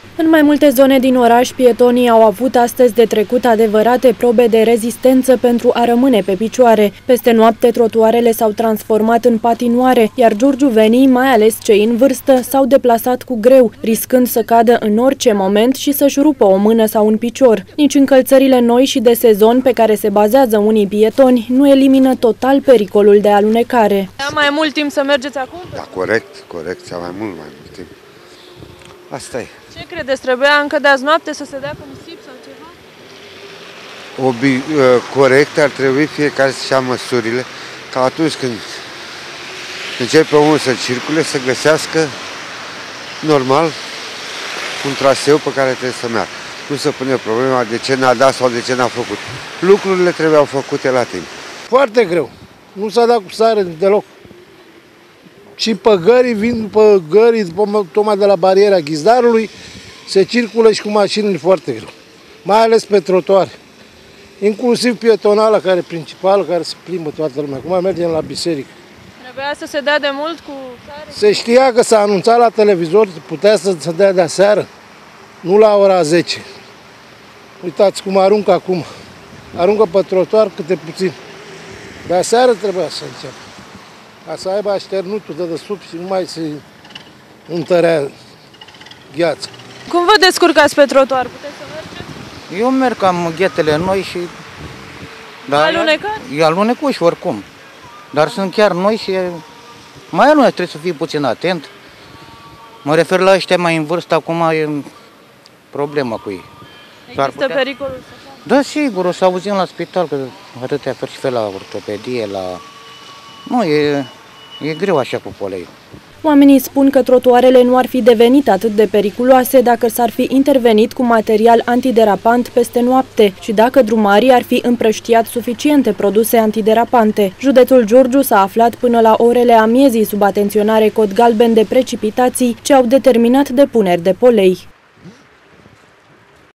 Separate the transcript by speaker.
Speaker 1: În mai multe zone din oraș, pietonii au avut astăzi de trecut adevărate probe de rezistență pentru a rămâne pe picioare. Peste noapte, trotuarele s-au transformat în patinoare, iar giurgiuvenii, mai ales cei în vârstă, s-au deplasat cu greu, riscând să cadă în orice moment și să-și rupă o mână sau un picior. Nici încălțările noi și de sezon pe care se bazează unii pietoni nu elimină total pericolul de alunecare.
Speaker 2: Mai mult timp să mergeți acum?
Speaker 3: Da, corect, mai mult timp. Asta e.
Speaker 2: Ce credeți? Trebuia încă de azi noapte să se dea cu nisip sau ceva?
Speaker 3: Corect, ar trebui fiecare să-și ia măsurile, ca atunci când începe omul să circule, să găsească normal un traseu pe care trebuie să meargă. Nu se pune problema de ce n-a dat sau de ce n-a făcut. Lucrurile trebuiau făcute la timp.
Speaker 4: Foarte greu. Nu s-a dat cu sare deloc. Și păgării vin după gării, tocmai de la bariera Ghizdarului, se circulă și cu mașinile foarte greu. Mai ales pe trotuare. Inclusiv pietonala, care e principală, care se plimbă toată lumea. Acum mergem la biserică.
Speaker 2: Trebuia să se dea de mult cu sare?
Speaker 4: Se știa că s-a anunțat la televizor, putea să se dea de seară, nu la ora 10. Uitați cum aruncă acum. Aruncă pe trotuar câte puțin. De seară trebuia să înceapă. Ca să aibă așternutul de desubt și nu mai se întărea gheața.
Speaker 2: Cum vă descurcați pe trotuar? Puteți să mergeți?
Speaker 5: Eu merg, am ghetele noi și...
Speaker 2: Alunecat?
Speaker 5: E alunecuși oricum. Dar sunt chiar noi și... Mai alunecat, trebuie să fii puțin atent. Mă refer la ăștia mai în vârstă, acum e problema cu ei.
Speaker 2: Există pericolul să facă?
Speaker 5: Da, sigur, o să auzim la spital, că atâtea fel la ortopedie, la... Nu, e greu așa cu polei.
Speaker 1: Oamenii spun că trotuarele nu ar fi devenit atât de periculoase dacă s-ar fi intervenit cu material antiderapant peste noapte și dacă drumarii ar fi împrăștiat suficiente produse antiderapante. Județul Giurgiu s-a aflat până la orele amiezii sub atenționare cod galben de precipitații ce au determinat depuneri de polei.